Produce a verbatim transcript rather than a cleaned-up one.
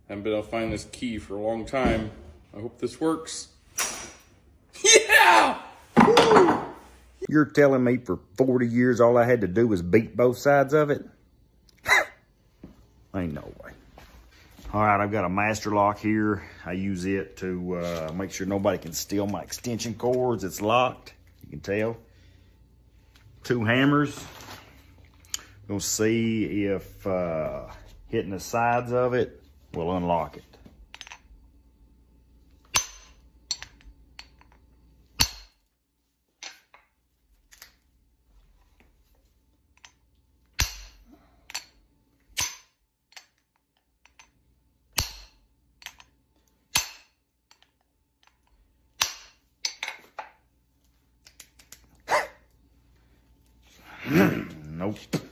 Haven't been able to find this key for a long time. I hope this works. Yeah! Woo! You're telling me for forty years all I had to do was beat both sides of it? Ain't no way. All right, I've got a master lock here. I use it to uh, make sure nobody can steal my extension cords. It's locked, you can tell. Two hammers. Gonna see if uh, hitting the sides of it will unlock it. Nope.